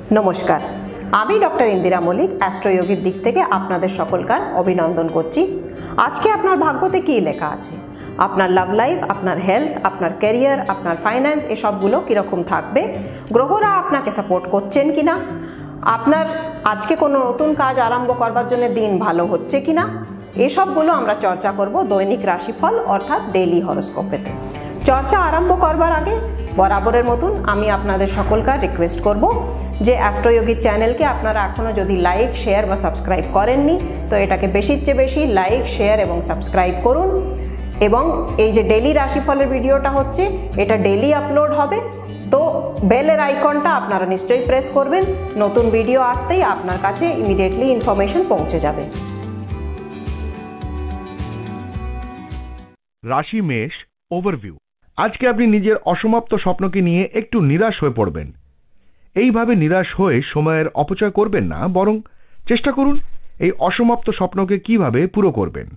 নমস্কার, আমি ডক্টর ইন্দিরা মল্লিক অ্যাস্ট্রোয়োগীর দিক থেকে আপনাদের সকলকার অভিনন্দন করছি। আজকে আপনার ভাগ্যতে কী লেখা আছে, আপনার লাভ লাইফ, আপনার হেলথ, আপনার ক্যারিয়ার, আপনার ফাইন্যান্স, এসবগুলো কীরকম থাকবে, গ্রহরা আপনাকে সাপোর্ট করছেন কি না, আপনার আজকে কোনো নতুন কাজ আরম্ভ করবার জন্য দিন ভালো হচ্ছে কি না, এসবগুলো আমরা চর্চা করব দৈনিক রাশিফল অর্থাৎ ডেইলি হরোস্কোপেতে। চর্চা আরম্ভ করবার আগে বরাবরের মতন আমি আপনাদের সকলকার রিকোয়েস্ট করব যে অ্যাস্ট্রোয়োগীর চ্যানেলকে আপনারা এখনও যদি লাইক, শেয়ার বা সাবস্ক্রাইব করেননি তো এটাকে বেশির চেয়ে বেশি লাইক, শেয়ার এবং সাবস্ক্রাইব করুন। এবং এই যে ডেইলি রাশিফলের ভিডিওটা হচ্ছে, এটা ডেইলি আপলোড হবে, তো বেলের আইকনটা আপনারা নিশ্চয়ই প্রেস করবেন। নতুন ভিডিও আসতেই আপনার কাছে ইমিডিয়েটলি ইনফরমেশন পৌঁছে যাবে। রাশি মেষ ওভারভিউ। আজকে আপনি নিজের অসমাপ্ত স্বপ্নকে নিয়ে একটু নিরাশ হয়ে পড়বেন। এইভাবে নিরাশ হয়ে সময়ের অপচয় করবেন না, বরং চেষ্টা করুন এই অসমাপ্ত স্বপ্নকে কিভাবে পুরো করবেন।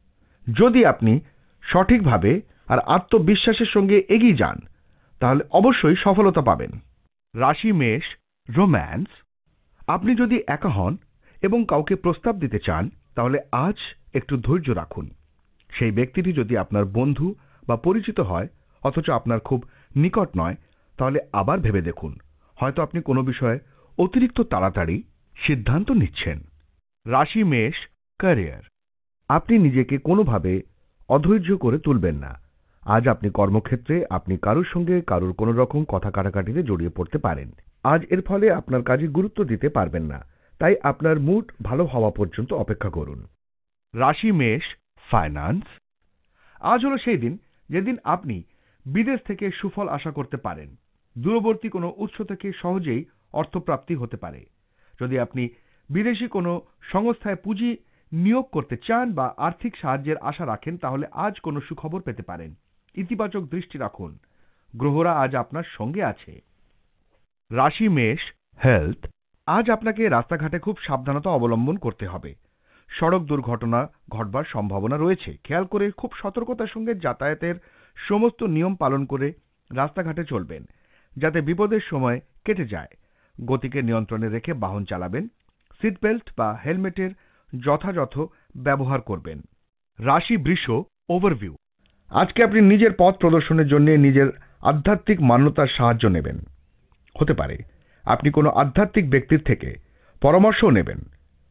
যদি আপনি সঠিকভাবে আর আত্মবিশ্বাসের সঙ্গে এগিয়ে যান তাহলে অবশ্যই সফলতা পাবেন। রাশি মেষ রোম্যান্স। আপনি যদি একা হন এবং কাউকে প্রস্তাব দিতে চান তাহলে আজ একটু ধৈর্য রাখুন। সেই ব্যক্তিটি যদি আপনার বন্ধু বা পরিচিত হয় অথচ আপনার খুব নিকট নয় তাহলে আবার ভেবে দেখুন, হয়তো আপনি কোনো বিষয়ে অতিরিক্ত তাড়াতাড়ি সিদ্ধান্ত নিচ্ছেন। রাশি মেষ ক্যারিয়ার। আপনি নিজেকে কোনোভাবে অধৈর্য করে তুলবেন না। আজ আপনি কর্মক্ষেত্রে আপনি কারোর সঙ্গে কারোর কোনো রকম কথা কাটাকাটিতে জড়িয়ে পড়তে পারেন। আজ এর ফলে আপনার কাজে গুরুত্ব দিতে পারবেন না, তাই আপনার মুড ভালো হওয়া পর্যন্ত অপেক্ষা করুন। রাশি মেষ ফাইন্যান্স। আজ হলো সেই দিন যেদিন আপনি বিদেশ থেকে সুফল আশা করতে পারেন। দূরবর্তী কোনো উৎস থেকে সহজেই অর্থপ্রাপ্তি হতে পারে। যদি আপনি বিদেশি কোনো সংস্থায় পুঁজি নিয়োগ করতে চান বা আর্থিক সাহায্যের আশা রাখেন তাহলে আজ কোনো সুখবর পেতে পারেন। ইতিবাচক দৃষ্টি রাখুন, গ্রহরা আজ আপনার সঙ্গে আছে। রাশি মেষ হেলথ। আজ আপনাকে রাস্তাঘাটে খুব সাবধানতা অবলম্বন করতে হবে। সড়ক দুর্ঘটনা ঘটবার সম্ভাবনা রয়েছে। খেয়াল করে খুব সতর্কতার সঙ্গে যাতায়াতের সমস্ত নিয়ম পালন করে রাস্তাঘাটে চলবেন, যাতে বিপদের সময় কেটে যায়। গতিকে নিয়ন্ত্রণে রেখে বাহন চালাবেন। সিট বেল্ট বা হেলমেটের যথাযথ ব্যবহার করবেন। রাশি বৃষ ওভারভিউ। আজকে আপনি নিজের পথ প্রদর্শনের জন্য নিজের আধ্যাত্মিক মান্যতার সাহায্য নেবেন। হতে পারে আপনি কোনো আধ্যাত্মিক ব্যক্তির থেকে পরামর্শও নেবেন।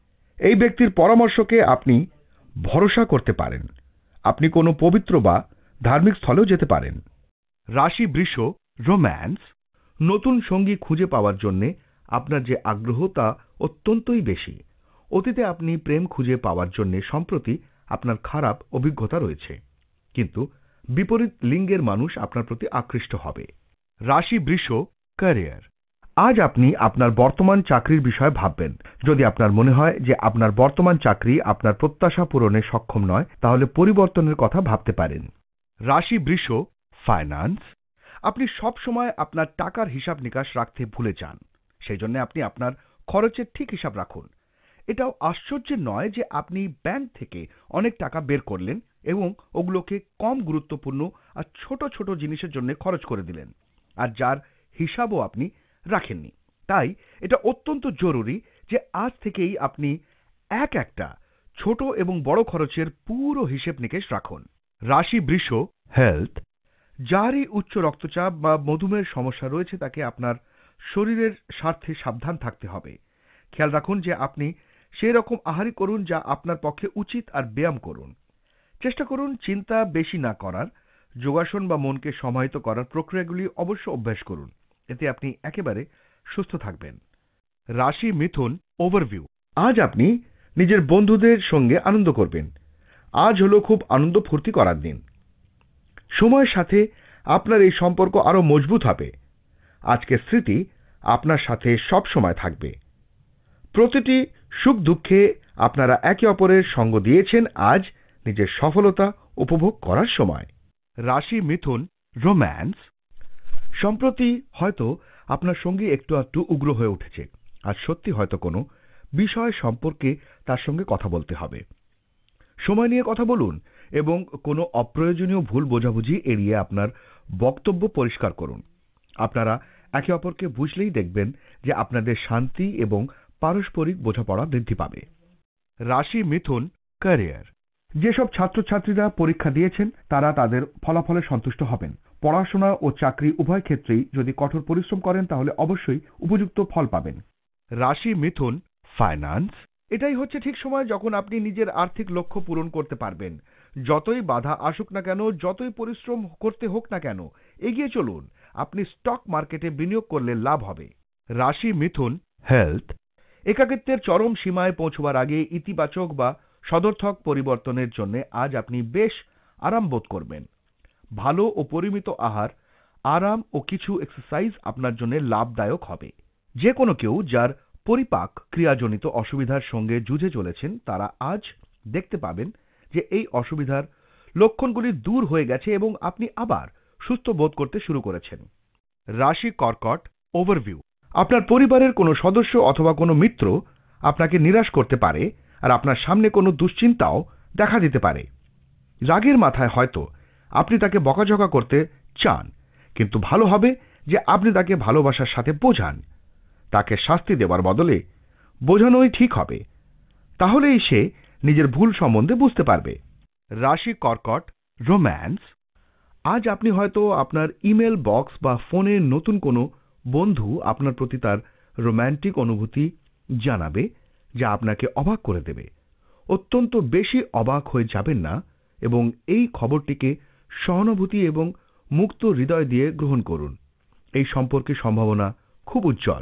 এই ব্যক্তির পরামর্শকে আপনি ভরসা করতে পারেন। আপনি কোনো পবিত্র বা ধার্মিক স্থলেও যেতে পারেন। রাশি বৃষ রোম্যান্স। নতুন সঙ্গী খুঁজে পাওয়ার জন্য আপনার যে আগ্রহ তা অত্যন্তই বেশি। অতীতে আপনি প্রেম খুঁজে পাওয়ার জন্য সম্প্রতি আপনার খারাপ অভিজ্ঞতা রয়েছে, কিন্তু বিপরীত লিঙ্গের মানুষ আপনার প্রতি আকৃষ্ট হবে। রাশি বৃষ ক্যারিয়ার। আজ আপনি আপনার বর্তমান চাকরির বিষয়ে ভাববেন। যদি আপনার মনে হয় যে আপনার বর্তমান চাকরি আপনার প্রত্যাশা পূরণে সক্ষম নয় তাহলে পরিবর্তনের কথা ভাবতে পারেন। রাশি বৃষ ফাইন্যান্স। আপনি সব সময় আপনার টাকার হিসাব নিকাশ রাখতে ভুলে যান, সেই জন্য আপনি আপনার খরচের ঠিক হিসাব রাখুন। এটাও আশ্চর্যের নয় যে আপনি ব্যাংক থেকে অনেক টাকা বের করলেন এবং ওগুলোকে কম গুরুত্বপূর্ণ আর ছোট ছোট জিনিসের জন্য খরচ করে দিলেন, আর যার হিসাবও আপনি রাখেননি। তাই এটা অত্যন্ত জরুরি যে আজ থেকেই আপনি একটা ছোট এবং বড় খরচের পুরো হিসেব নিকেশ রাখুন। রাশি বৃষ হেলথ। যারই উচ্চ রক্তচাপ বা মধুমেহের সমস্যা রয়েছে তাকে আপনার শরীরের স্বার্থে সাবধান থাকতে হবে। খেয়াল রাখুন যে আপনি সেই রকম আহারই করুন যা আপনার পক্ষে উচিত, আর ব্যায়াম করুন। চেষ্টা করুন চিন্তা বেশি না করার। যোগাসন বা মনকে সমাহিত করার প্রক্রিয়াগুলি অবশ্য অভ্যাস করুন, এতে আপনি একেবারে সুস্থ থাকবেন। রাশি মিথুন ওভারভিউ। আজ আপনি নিজের বন্ধুদের সঙ্গে আনন্দ করবেন। আজ হলো খুব আনন্দ ফুর্তি করার দিন। সময়ের সাথে আপনার এই সম্পর্ক আরো মজবুত হবে। আজকের স্মৃতি আপনার সাথে সব সময় থাকবে। প্রতিটি সুখ দুঃখে আপনারা একে অপরের সঙ্গ দিয়েছেন। আজ নিজের সফলতা উপভোগ করার সময়। রাশি মিথুন রোম্যান্স। সম্প্রতি হয়তো আপনার সঙ্গে একটু একটু উগ্র হয়ে উঠেছে। আজ সত্যি হয়তো কোনো বিষয় সম্পর্কে তার সঙ্গে কথা বলতে হবে। সময় নিয়ে কথা বলুন এবং কোনো অপ্রয়োজনীয় ভুল বোঝাবুঝি এড়িয়ে আপনার বক্তব্য পরিষ্কার করুন। আপনারা একে অপরকে বুঝলেই দেখবেন যে আপনাদের শান্তি এবং পারস্পরিক বোঝাপড়া বৃদ্ধি পাবে। রাশি মিথুন, ক্যারিয়ার। যেসব ছাত্রছাত্রীরা পরীক্ষা দিয়েছেন তারা তাদের ফলাফলে সন্তুষ্ট হবেন। পড়াশোনা ও চাকরি উভয় ক্ষেত্রেই যদি কঠোর পরিশ্রম করেন তাহলে অবশ্যই উপযুক্ত ফল পাবেন। রাশি মিথুন, ফাইন্যান্স। এটাই হচ্ছে ঠিক সময় যখন আপনি নিজের আর্থিক লক্ষ্য পূরণ করতে পারবেন। যতই বাধা আসুক না কেন, যতই পরিশ্রম করতে হোক না কেন, এগিয়ে চলুন। আপনি স্টক মার্কেটে বিনিয়োগ করলে লাভ হবে। রাশি মিথুন, হেলথ। একাকিত্বের চরম সীমায় পৌঁছবার আগে ইতিবাচক বা সদর্থক পরিবর্তনের জন্য আজ আপনি বেশ আরাম বোধ করবেন। ভালো ও পরিমিত আহার, আরাম ও কিছু এক্সারসাইজ আপনার জন্য লাভদায়ক হবে। যে কোনো কেউ যার পরিপাক ক্রিয়াজনিত অসুবিধার সঙ্গে যুঝে চলেছেন তারা আজ দেখতে পাবেন যে এই অসুবিধার লক্ষণগুলি দূর হয়ে গেছে এবং আপনি আবার সুস্থ বোধ করতে শুরু করেছেন। রাশি কর্কট, ওভারভিউ। আপনার পরিবারের কোনো সদস্য অথবা কোনো মিত্র আপনাকে নিরাশ করতে পারে আর আপনার সামনে কোনো দুশ্চিন্তাও দেখা দিতে পারে। রাগের মাথায় হয়তো আপনি তাকে বকাঝকা করতে চান, কিন্তু ভালো হবে যে আপনি তাকে ভালোবাসার সাথে বোঝান। তাকে শাস্তি দেওয়ার বদলে বোঝানোই ঠিক হবে, তাহলেই সে নিজের ভুল সম্বন্ধে বুঝতে পারবে। রাশি কর্কট, রোম্যান্স। আজ আপনি হয়তো আপনার ইমেল বক্স বা ফোনে নতুন কোনো বন্ধু আপনার প্রতি তার রোম্যান্টিক অনুভূতি জানাবে যা আপনাকে অবাক করে দেবে। অত্যন্ত বেশি অবাক হয়ে যাবেন না এবং এই খবরটিকে সহানুভূতি এবং মুক্ত হৃদয় দিয়ে গ্রহণ করুন। এই সম্পর্কের সম্ভাবনা খুব উজ্জ্বল।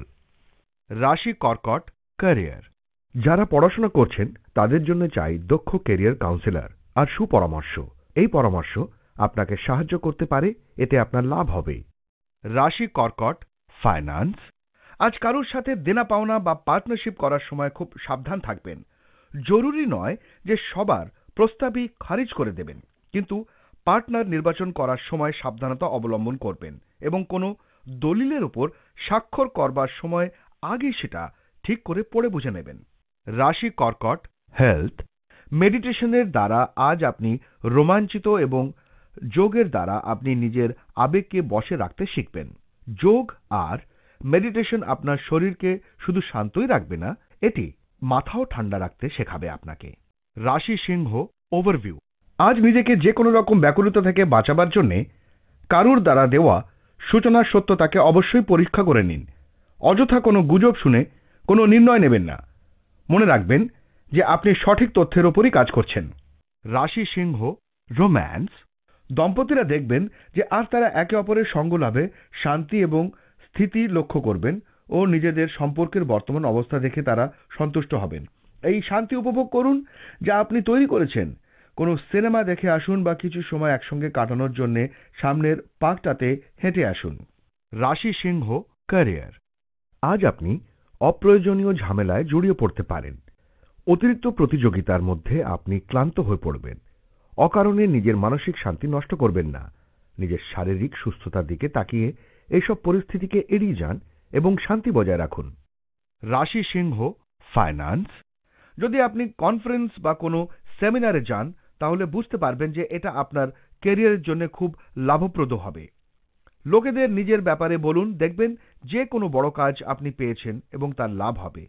রাশি কর্কট, ক্যারিয়ার। যারা পড়াশোনা করছেন তাদের জন্য চাই দক্ষ ক্যারিয়ার কাউন্সিলর আর সুপরামর্শ। এই পরামর্শ আপনাকে সাহায্য করতে পারে, এতে আপনার লাভ হবে। রাশি কর্কট, ফাইন্যান্স। আজ কারোর সাথে দেনা পাওনা বা পার্টনারশিপ করার সময় খুব সাবধান থাকবেন। জরুরি নয় যে সবার প্রস্তাবই খারিজ করে দেবেন, কিন্তু পার্টনার নির্বাচন করার সময় সাবধানতা অবলম্বন করবেন এবং কোনো দলিলের উপর স্বাক্ষর করবার সময় আগে সেটা ঠিক করে পড়ে বুঝে নেবেন। রাশি কর্কট, হেলথ। মেডিটেশনের দ্বারা আজ আপনি রোমাঞ্চিত এবং যোগের দ্বারা আপনি নিজের আবেগকে বশে রাখতে শিখবেন। যোগ আর মেডিটেশন আপনার শরীরকে শুধু শান্তই রাখবে না, এটি মাথাও ঠান্ডা রাখতে শেখাবে আপনাকে। রাশি সিংহ, ওভারভিউ। আজ নিজেকে যে কোনো রকম ব্যাকুলতা থেকে বাঁচাবার জন্যে কারুর দ্বারা দেওয়া সূচনার সত্যতাকে অবশ্যই পরীক্ষা করে নিন। অযথা কোনো গুজব শুনে কোনো নির্ণয় নেবেন না। মনে রাখবেন যে আপনি সঠিক তথ্যের ওপরই কাজ করছেন। রাশি সিংহ, রোম্যান্স। দম্পতিরা দেখবেন যে আজ তারা একে অপরের সঙ্গ লাভে শান্তি এবং স্থিতি লক্ষ্য করবেন ও নিজেদের সম্পর্কের বর্তমান অবস্থা দেখে তারা সন্তুষ্ট হবেন। এই শান্তি উপভোগ করুন যা আপনি তৈরি করেছেন। কোনো সিনেমা দেখে আসুন বা কিছু সময় একসঙ্গে কাটানোর জন্য সামনের পার্কটাতে হেঁটে আসুন। রাশি সিংহ, ক্যারিয়ার। আজ আপনি অপ্রয়োজনীয় ঝামেলায় জড়িয়ে পড়তে পারেন। অতিরিক্ত প্রতিযোগিতার মধ্যে আপনি ক্লান্ত হয়ে পড়বেন। অকারণে নিজের মানসিক শান্তি নষ্ট করবেন না। নিজের শারীরিক সুস্থতার দিকে তাকিয়ে এইসব পরিস্থিতিকে এড়িয়ে যান এবং শান্তি বজায় রাখুন। রাশি সিংহ, ফাইন্যান্স। যদি আপনি কনফারেন্স বা কোনো সেমিনারে যান তাহলে বুঝতে পারবেন যে এটা আপনার ক্যারিয়ারের জন্য খুব লাভপ্রদ হবে। লোকেদের নিজের ব্যাপারে বলুন, দেখবেন যে কোনো বড় কাজ আপনি পেয়েছেন এবং তার লাভ হবে।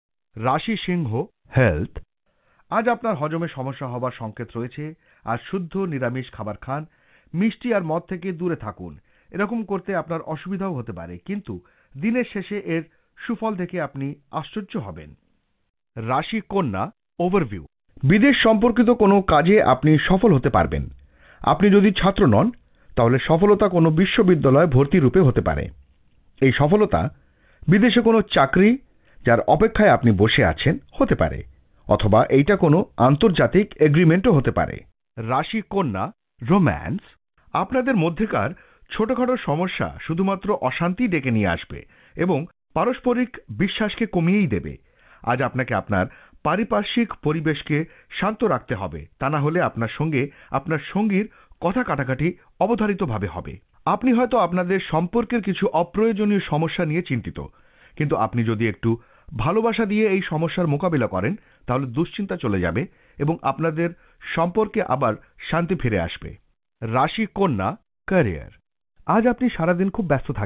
রাশি সিংহ, হেলথ। আজ আপনার হজমে সমস্যা হবার সংকেত রয়েছে। আর শুদ্ধ নিরামিষ খাবার খান, মিষ্টি আর মদ থেকে দূরে থাকুন। এরকম করতে আপনার অসুবিধাও হতে পারে, কিন্তু দিনের শেষে এর সুফল দেখে আপনি আশ্চর্য হবেন। রাশি কন্যা, ওভারভিউ। বিদেশ সম্পর্কিত কোনো কাজে আপনি সফল হতে পারবেন। আপনি যদি ছাত্র নন তাহলে সফলতা কোনো বিশ্ববিদ্যালয়ে ভর্তি রূপে হতে পারে। এই সফলতা বিদেশে কোনো চাকরি যার অপেক্ষায় আপনি বসে আছেন হতে পারে, অথবা এইটা কোনো আন্তর্জাতিক এগ্রিমেন্টও হতে পারে। রাশি কন্যা, রোম্যান্স। আপনাদের মধ্যেকার ছোটখাটো সমস্যা শুধুমাত্র অশান্তি ডেকে নিয়ে আসবে এবং পারস্পরিক বিশ্বাসকে কমিয়েই দেবে। আজ আপনাকে আপনার পারিপার্শ্বিক পরিবেশকে শান্ত রাখতে হবে, তা না হলে আপনার সঙ্গে আপনার সঙ্গীর কথা কাটাকাটি অবধারিতভাবে হবে। আপনি হয়তো আপনাদের সম্পর্কের কিছু অপ্রয়োজনীয় সমস্যা নিয়ে চিন্তিত, কিন্তু আপনি যদি একটু ভালোবাসা দিয়ে এই সমস্যার মোকাবিলা করেন তাহলে দুশ্চিন্তা চলে যাবে এবং আপনাদের সম্পর্কে আবার শান্তি ফিরে আসবে। রাশি কন্যা, ক্যারিয়ার। আজ আপনি সারাদিন খুব ব্যস্ত থাকবেন।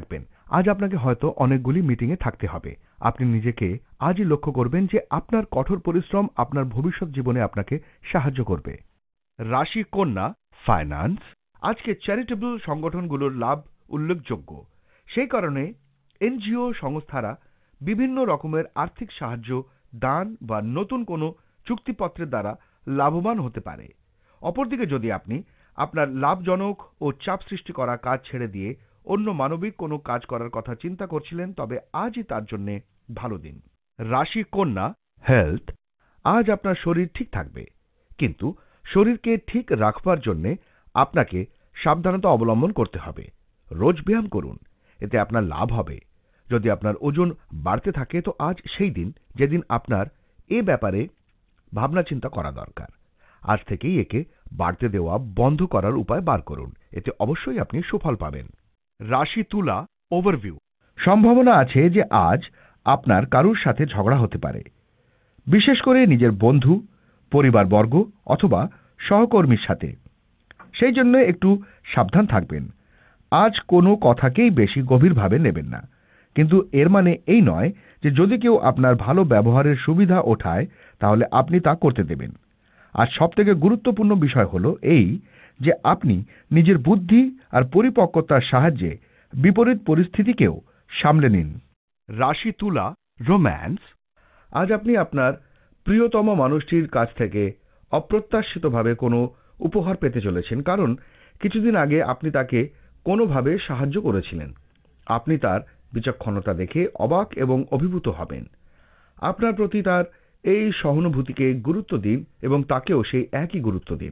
আজ আপনাকে হয়তো অনেকগুলি মিটিংয়ে থাকতে হবে। আপনি নিজেকে আজই লক্ষ্য করবেন যে আপনার কঠোর পরিশ্রম আপনার ভবিষ্যৎ জীবনে আপনাকে সাহায্য করবে। রাশি কন্যা, ফাইন্যান্স। আজকে চ্যারিটেবল সংগঠনগুলোর লাভ উল্লেখযোগ্য। সেই কারণে এনজিও সংস্থারা বিভিন্ন রকমের আর্থিক সাহায্য, দান বা নতুন কোনো চুক্তিপত্রের দ্বারা লাভবান হতে পারে। অপরদিকে যদি আপনি আপনার লাভজনক ও চাপ সৃষ্টি করা কাজ ছেড়ে দিয়ে অন্য মানবিক কোনো কাজ করার কথা চিন্তা করছিলেন, তবে আজই তার জন্য ভালো দিন। রাশি কন্যা, হেলথ। আজ আপনার শরীর ঠিক থাকবে, কিন্তু শরীরকে ঠিক রাখবার জন্য আপনাকে সাবধানতা অবলম্বন করতে হবে। রোজ ব্যায়াম করুন, এতে আপনার লাভ হবে। যদি আপনার ওজন বাড়তে থাকে তো আজ সেই দিন যেদিন আপনার এ ব্যাপারে ভাবনা চিন্তা করা দরকার। আজ থেকেই একে বাড়তে দেওয়া বন্ধ করার উপায় বার করুন, এতে অবশ্যই আপনি সুফল পাবেন। রাশি তুলা, ওভারভিউ। সম্ভাবনা আছে যে আজ আপনার কারুর সাথে ঝগড়া হতে পারে, বিশেষ করে নিজের বন্ধু, পরিবারবর্গ অথবা সহকর্মীর সাথে। সেই জন্য একটু সাবধান থাকবেন। আজ কোনো কথাকেই বেশি গভীরভাবে নেবেন না, কিন্তু এর মানে এই নয় যে যদি কেউ আপনার ভালো ব্যবহারের সুবিধা ওঠায় তাহলে আপনি তা করতে দেবেন। আর সবথেকে গুরুত্বপূর্ণ বিষয় হলো এই যে আপনি নিজের বুদ্ধি আর পরিপক্কতার সাহায্যে বিপরীত পরিস্থিতিকেও সামলে নিন। রাশি তুলা, রোম্যান্স। আজ আপনি আপনার প্রিয়তম মানুষটির কাছ থেকে অপ্রত্যাশিতভাবে কোনো উপহার পেতে চলেছেন, কারণ কিছুদিন আগে আপনি তাকে কোনোভাবে সাহায্য করেছিলেন। আপনি তার বিচক্ষণতা দেখে অবাক এবং অভিভূত হবেন। আপনার প্রতি তার এই সহানুভূতিকে গুরুত্ব দিন এবং তাকেও সেই একই গুরুত্ব দিন।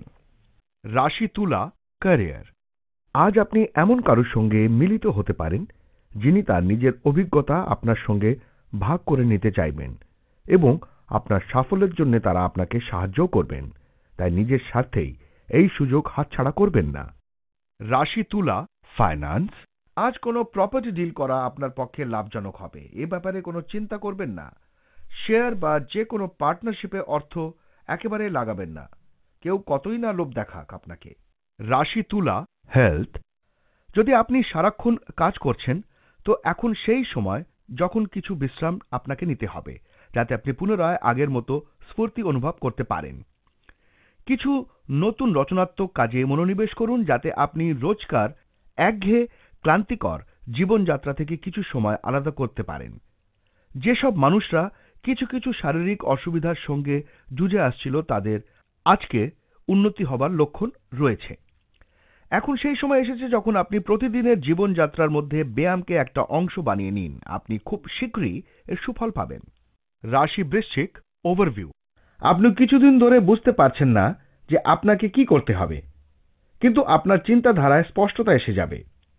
রাশি তুলা, ক্যারিয়ার। আজ আপনি এমন কারোর সঙ্গে মিলিত হতে পারেন যিনি তার নিজের অভিজ্ঞতা আপনার সঙ্গে ভাগ করে নিতে চাইবেন এবং আপনার সাফল্যের জন্য তারা আপনাকে সাহায্য করবেন। তাই নিজের স্বার্থেই এই সুযোগ হাতছাড়া করবেন না। রাশি তুলা, ফাইন্যান্স। আজ কোনো প্রপার্টি ডিল করা আপনার পক্ষে লাভজনক হবে, এ ব্যাপারে কোনো চিন্তা করবেন না। শেয়ার বা যে কোনো পার্টনারশিপে অর্থ একেবারে লাগাবেন না, কেউ কতই না লোভ দেখাক আপনাকে। রাশি তুলা, হেলথ। যদি আপনি সারাক্ষণ কাজ করছেন তো এখন সেই সময় যখন কিছু বিশ্রাম আপনাকে নিতে হবে, যাতে আপনি পুনরায় আগের মতো স্ফূর্তি অনুভব করতে পারেন। কিছু নতুন রচনাত্মক কাজে মনোনিবেশ করুন, যাতে আপনি রোজকার একঘেয়ে ক্লান্তিকর জীবনযাত্রা থেকে কিছু সময় আলাদা করতে পারেন। যেসব মানুষরা কিছু কিছু শারীরিক অসুবিধার সঙ্গে যুঝে আসছিল তাদের আজকে উন্নতি হবার লক্ষণ রয়েছে। এখন সেই সময় এসেছে যখন আপনি প্রতিদিনের জীবনযাত্রার মধ্যে ব্যায়ামকে একটা অংশ বানিয়ে নিন। আপনি খুব শীঘ্রই এর সুফল পাবেন। রাশি বৃশ্চিক, ওভারভিউ। আপনি কিছুদিন ধরে বুঝতে পারছেন না যে আপনাকে কি করতে হবে, কিন্তু আপনার চিন্তাধারায় স্পষ্টতা এসে যাবে।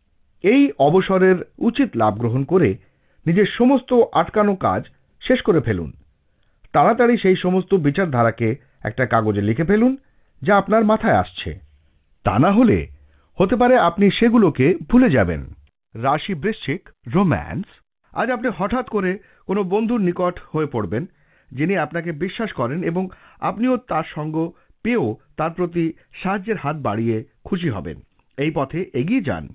এই অবসরের উচিত লাভ গ্রহণ করে নিজের সমস্ত আটকানো কাজ শেষ করে ফেলুন। তাড়াতাড়ি সেই সমস্ত বিচারধারাকে একটা কাগজে লিখে ফেলুন যা আপনার মাথায় আসছে। তা না হলে হতে পারে আপনি সেগুলোকে ভুলে যাবেন। রাশি বৃশ্চিক, রোম্যান্স। আজ আপনি হঠাৎ করে কোনো বন্ধুর নিকট হয়ে পড়বেন যিনি আপনাকে বিশ্বাস করেন এবং আপনিও তার সঙ্গ পেয়েও তার প্রতি সাহায্যের হাত বাড়িয়ে খুশি হবেন। এই পথে এগিয়ে যান।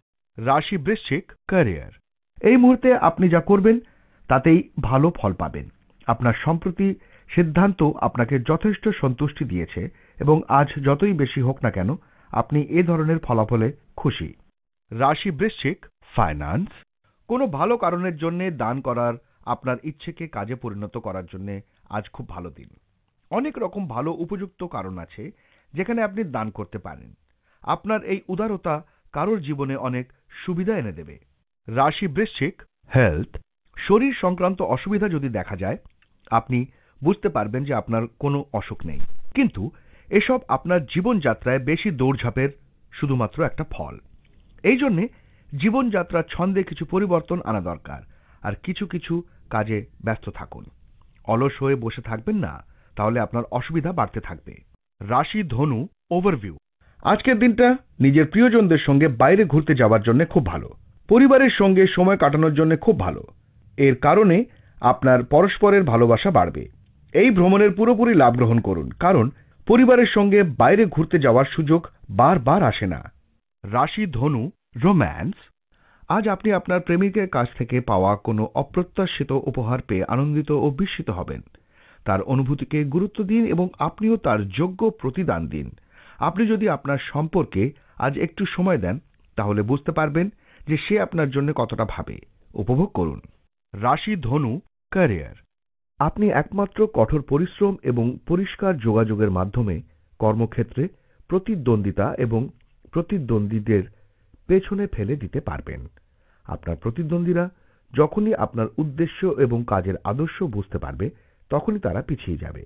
রাশি বৃশ্চিক, ক্যারিয়ার। এই মুহূর্তে আপনি যা করবেন তাতেই ভালো ফল পাবেন। আপনার সম্প্রতি সিদ্ধান্ত আপনাকে যথেষ্ট সন্তুষ্টি দিয়েছে এবং আজ যতই বেশি হোক না কেন আপনি এ ধরনের ফলাফলে খুশি। রাশি বৃশ্চিক, ফাইন্যান্স। কোনো ভালো কারণের জন্য দান করার আপনার ইচ্ছেকে কাজে পরিণত করার জন্য আজ খুব ভালো দিন। অনেক রকম ভালো উপযুক্ত কারণ আছে যেখানে আপনি দান করতে পারেন। আপনার এই উদারতা কারোর জীবনে অনেক সুবিধা এনে দেবে। রাশি বৃশ্চিক, হেলথ। শরীর সংক্রান্ত অসুবিধা যদি দেখা যায় আপনি বুঝতে পারবেন যে আপনার কোনো অসুখ নেই, কিন্তু এসব আপনার জীবনযাত্রায় বেশি দৌড়ঝাঁপের শুধুমাত্র একটা ফল। এই জন্যে জীবনযাত্রার ছন্দে কিছু পরিবর্তন আনা দরকার আর কিছু কিছু কাজে ব্যস্ত থাকুন। অলস হয়ে বসে থাকবেন না, তাহলে আপনার অসুবিধা বাড়তে থাকবে। রাশি ধনু, ওভারভিউ। আজকের দিনটা নিজের প্রিয়জনদের সঙ্গে বাইরে ঘুরতে যাওয়ার জন্য খুব ভালো। পরিবারের সঙ্গে সময় কাটানোর জন্য খুব ভালো। এর কারণে আপনার পরস্পরের ভালোবাসা বাড়বে। এই ভ্রমণের পুরোপুরি লাভ গ্রহণ করুন, কারণ পরিবারের সঙ্গে বাইরে ঘুরতে যাওয়ার সুযোগ বারবার আসে না। রাশি ধনু, রোম্যান্স। আজ আপনি আপনার প্রেমিকের কাছ থেকে পাওয়া কোনো অপ্রত্যাশিত উপহার পেয়ে আনন্দিত ও বিস্মিত হবেন। তার অনুভূতিকে গুরুত্ব দিন এবং আপনিও তার যোগ্য প্রতিদান দিন। আপনি যদি আপনার সম্পর্কে আজ একটু সময় দেন, তাহলে বুঝতে পারবেন যে সে আপনার জন্য কতটা ভাবে। উপভোগ করুন। রাশি ধনু, ক্যারিয়ার। আপনি একমাত্র কঠোর পরিশ্রম এবং পরিষ্কার যোগাযোগের মাধ্যমে কর্মক্ষেত্রে প্রতিদ্বন্দ্বিতা এবং প্রতিদ্বন্দ্বীদের পেছনে ফেলে দিতে পারবেন। আপনার প্রতিদ্বন্দ্বীরা যখনই আপনার উদ্দেশ্য এবং কাজের আদর্শ বুঝতে পারবে, তখনই তারা পিছিয়ে যাবে।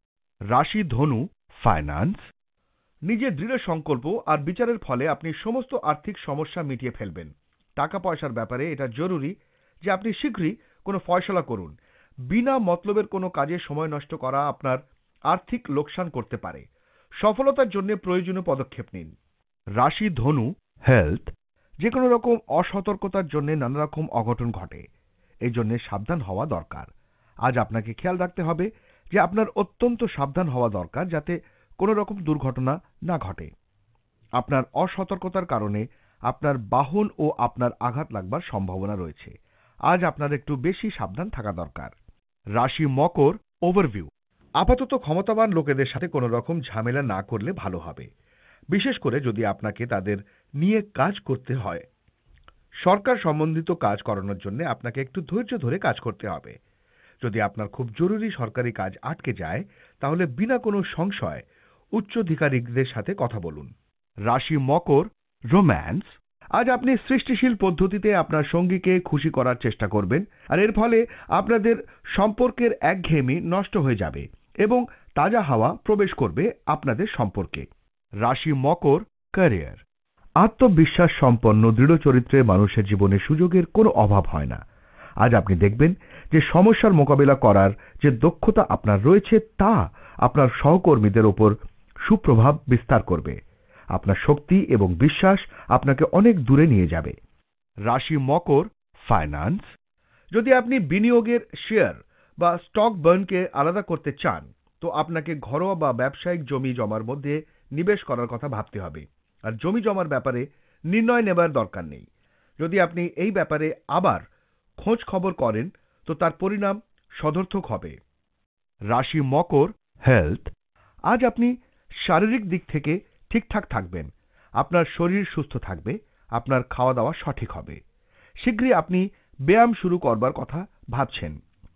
রাশি ধনু, ফাইন্যান্স। নিজের দৃঢ় সংকল্প আর বিচারের ফলে আপনি সমস্ত আর্থিক সমস্যা মিটিয়ে ফেলবেন। টাকা পয়সার ব্যাপারে এটা জরুরি যে আপনি শীঘ্রই কোনো ফয়সলা করুন। বিনা মতলবের কোনো কাজে সময় নষ্ট করা আপনার আর্থিক লোকসান করতে পারে। সফলতার জন্য প্রয়োজনীয় পদক্ষেপ নিন। রাশি ধনু, হেলথ। যে কোনো রকম অসতর্কতার জন্য নানা রকম অঘটন ঘটে, এই জন্য সাবধান হওয়া দরকার। আজ আপনাকে খেয়াল রাখতে হবে যে আপনার অত্যন্ত সাবধান হওয়া দরকার, যাতে কোনো রকম দুর্ঘটনা না ঘটে। আপনার অসতর্কতার কারণে আপনার বাহন ও আপনার আঘাত লাগবার সম্ভাবনা রয়েছে। আজ আপনার একটু বেশি সাবধান থাকা দরকার। রাশি মকর, ওভারভিউ। আপাতত ক্ষমতাবান লোকেদের সাথে কোনো রকম ঝামেলা না করলে ভালো হবে, বিশেষ করে যদি আপনাকে তাদের নিয়ে কাজ করতে হয়। সরকার সম্বন্ধিত কাজ করানোর জন্য আপনাকে একটু ধৈর্য ধরে কাজ করতে হবে। যদি আপনার খুব জরুরি সরকারি কাজ আটকে যায়, তাহলে বিনা কোনো সংশয় উচ্চাধিকারিকদের সাথে কথা বলুন। রাশি মকর, রোম্যান্স। আজ আপনি সৃষ্টিশীল পদ্ধতিতে আপনার সঙ্গীকে খুশি করার চেষ্টা করবেন, আর এর ফলে আপনাদের সম্পর্কের একঘেয়েমি নষ্ট হয়ে যাবে এবং তাজা হাওয়া প্রবেশ করবে আপনাদের সম্পর্কে। রাশি মকর, ক্যারিয়ার। আত্মবিশ্বাস সম্পন্ন দৃঢ় চরিত্রের মানুষের জীবনে সুযোগের কোনো অভাব হয় না। আজ আপনি দেখবেন যে সমস্যার মোকাবিলা করার যে দক্ষতা আপনার রয়েছে, তা আপনার সহকর্মীদের উপর সুপ্রভাব বিস্তার করবে। আপনার শক্তি এবং বিশ্বাস আপনাকে অনেক দূরে নিয়ে যাবে। রাশি মকর, ফাইন্যান্স। যদি আপনি বিনিয়োগের শেয়ার বা স্টক বার্নকে আলাদা করতে চান, তো আপনাকে ঘরোয়া বা ব্যবসায়িক জমি জমার মধ্যে নিবেশ করার কথা ভাবতে হবে। আর জমি জমার ব্যাপারে নির্ণয় নেবার দরকার নেই। যদি আপনি এই ব্যাপারে আবার খোঁজ খবর করেন, তো তার পরিণাম সদর্থক হবে। রাশি মকর, হেলথ। আজ আপনি শারীরিক দিক থেকে ঠিকঠাক থাকবেন। আপনার শরীর সুস্থ থাকবে, আপনার খাওয়া দাওয়া সঠিক হবে। শীঘ্রই আপনি ব্যায়াম শুরু করবার কথা ভাবছেন।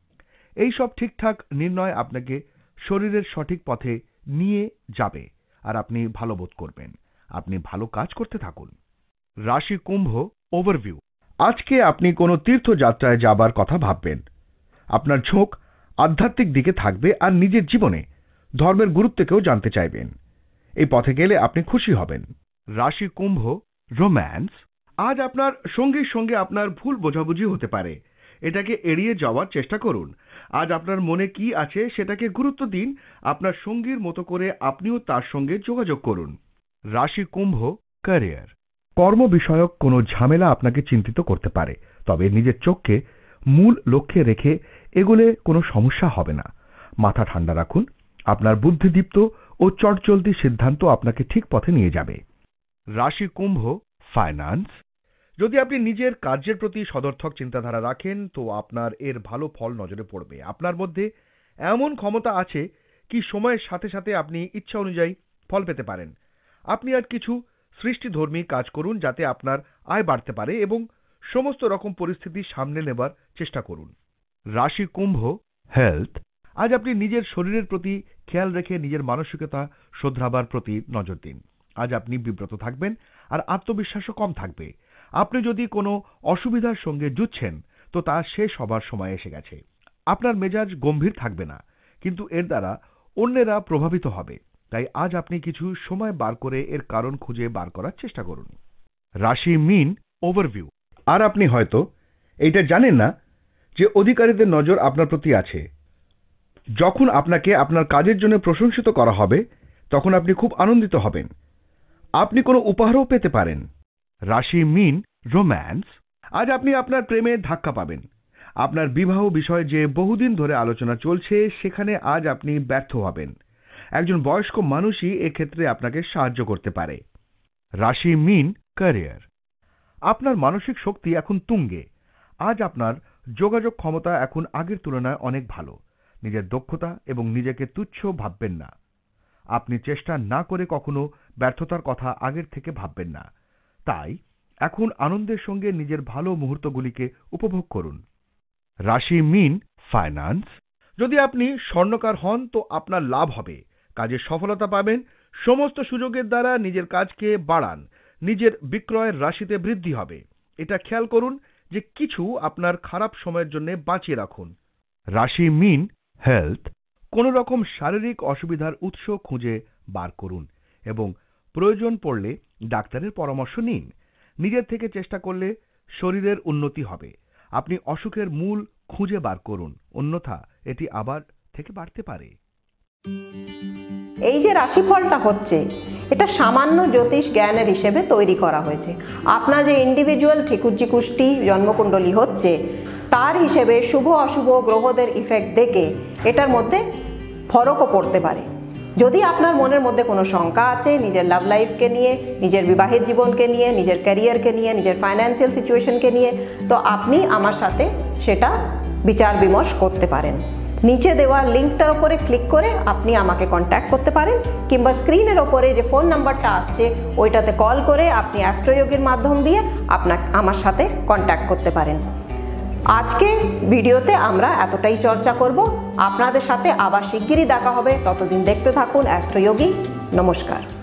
এই সব ঠিকঠাক নির্ণয় আপনাকে শরীরের সঠিক পথে নিয়ে যাবে, আর আপনি ভালো বোধ করবেন। আপনি ভালো কাজ করতে থাকুন। রাশি কুম্ভ, ওভারভিউ। আজকে আপনি কোনো তীর্থযাত্রায় যাবার কথা ভাববেন। আপনার ঝোঁক আধ্যাত্মিক দিকে থাকবে আর নিজের জীবনে ধর্মের গুরুত্বকেও জানতে চাইবেন। এই পথে গেলে আপনি খুশি হবেন। রাশি কুম্ভ, রোম্যান্স। আজ আপনার সঙ্গীর সঙ্গে আপনার ভুল বোঝাবুঝি হতে পারে। এটাকে এড়িয়ে যাওয়ার চেষ্টা করুন। আজ আপনার মনে কি আছে সেটাকে গুরুত্ব দিন। আপনার সঙ্গীর মতো করে আপনিও তার সঙ্গে যোগাযোগ করুন। রাশি কুম্ভ, ক্যারিয়ার। কর্ম বিষয়ক কোনো ঝামেলা আপনাকে চিন্তিত করতে পারে, তবে নিজের চোখকে মূল লক্ষ্যে রেখে এগোলে কোনো সমস্যা হবে না। মাথা ঠান্ডা রাখুন। আপনার বুদ্ধিদীপ্ত ও চটজলদি সিদ্ধান্ত আপনাকে ঠিক পথে নিয়ে যাবে। রাশি কুম্ভ, ফাইন্যান্স। যদি আপনি নিজের কার্যের প্রতি সদর্থক চিন্তাধারা রাখেন, তো আপনার এর ভালো ফল নজরে পড়বে। আপনার মধ্যে এমন ক্ষমতা আছে কি সময়ের সাথে সাথে আপনি ইচ্ছা অনুযায়ী ফল পেতে পারেন। আপনি আর কিছু সৃষ্টিধর্মী কাজ করুন, যাতে আপনার আয় বাড়তে পারে, এবং সমস্ত রকম পরিস্থিতি সামনে নেবার চেষ্টা করুন। রাশি কুম্ভ, হেলথ। আজ আপনি নিজের শরীরের প্রতি খেয়াল রেখে নিজের মানসিকতা শোধরাবার প্রতি নজর দিন। আজ আপনি বিব্রত থাকবেন আর আত্মবিশ্বাসও কম থাকবে। আপনি যদি কোনো অসুবিধার সঙ্গে যুঝছেন, তো তা শেষ হবার সময় এসে গেছে। আপনার মেজাজ গম্ভীর থাকবে না, কিন্তু এর দ্বারা অন্যেরা প্রভাবিত হবে। তাই আজ আপনি কিছু সময় বার করে এর কারণ খুঁজে বার করার চেষ্টা করুন। রাশি মীন, ওভারভিউ। আর আপনি হয়তো এইটা জানেন না যে অধিকারীদের নজর আপনার প্রতি আছে। যখন আপনাকে আপনার কাজের জন্য প্রশংসিত করা হবে, তখন আপনি খুব আনন্দিত হবেন। আপনি কোনো উপহারও পেতে পারেন। রাশি মীন, রোম্যান্স। আজ আপনি আপনার প্রেমে ধাক্কা পাবেন। আপনার বিবাহ বিষয়ে যে বহুদিন ধরে আলোচনা চলছে, সেখানে আজ আপনি ব্যর্থ হবেন। একজন বয়স্ক মানুষই এক্ষেত্রে আপনাকে সাহায্য করতে পারে। রাশি মীন, ক্যারিয়ার। আপনার মানসিক শক্তি এখন তুঙ্গে। আজ আপনার যোগাযোগ ক্ষমতা এখন আগের তুলনায় অনেক ভালো। নিজের দক্ষতা এবং নিজেকে তুচ্ছ ভাববেন না। আপনি চেষ্টা না করে কখনো ব্যর্থতার কথা আগের থেকে ভাববেন না। তাই এখন আনন্দের সঙ্গে নিজের ভালো মুহূর্তগুলিকে উপভোগ করুন। রাশি মীন, ফাইন্যান্স। যদি আপনি স্বর্ণকার হন তো আপনার লাভ হবে, কাজে সফলতা পাবেন। সমস্ত সুযোগের দ্বারা নিজের কাজকে বাড়ান, নিজের বিক্রয়ের রাশিতে বৃদ্ধি হবে। এটা খেয়াল করুন যে কিছু আপনার খারাপ সময়ের জন্য বাঁচিয়ে রাখুন। রাশি মীন, হেলথ। কোনো রকম শারীরিক অসুবিধার উৎস খুঁজে বার করুন এবং প্রয়োজন পড়লে ডাক্তারের পরামর্শ নিন। নিজের থেকে চেষ্টা করলে শরীরের উন্নতি হবে। আপনি অসুখের মূল খুঁজে বার করুন, অন্যথা এটি আবার থেকে বাড়তে পারে। এই যে রাশিফলটা হচ্ছে, এটা সামান্য জ্যোতিষ জ্ঞানের হিসেবে তৈরি করা হয়েছে। আপনার যে ইন্ডিভিজুয়াল ঠিকুজ্জি কুষ্টি জন্মকুণ্ডলী হচ্ছে, তার হিসেবে শুভ অশুভ গ্রহদের ইফেক্ট দেখে এটার মধ্যে ফরকও পড়তে পারে। যদি আপনার মনের মধ্যে কোনো শঙ্কা আছে নিজের লাভ লাইফকে নিয়ে, নিজের বিবাহিত জীবনকে নিয়ে, নিজের ক্যারিয়ারকে নিয়ে, নিজের ফাইন্যান্সিয়াল সিচুয়েশনকে নিয়ে, তো আপনি আমার সাথে সেটা বিচার বিমর্শ করতে পারেন। নিচে দেওয়া লিঙ্কটার ওপরে ক্লিক করে আপনি আমাকে কন্ট্যাক্ট করতে পারেন, কিংবা স্ক্রিনের ওপরে যে ফোন নাম্বারটা আসছে ওইটাতে কল করে আপনি অ্যাস্ট্রোয়োগীর মাধ্যম দিয়ে আমার সাথে কন্ট্যাক্ট করতে পারেন। আজকে ভিডিওতে আমরা এতটাই চর্চা করব। আপনাদের সাথে আবার শিগগিরই দেখা হবে। ততদিন দেখতে থাকুন অ্যাস্ট্রোয়োগী। নমস্কার।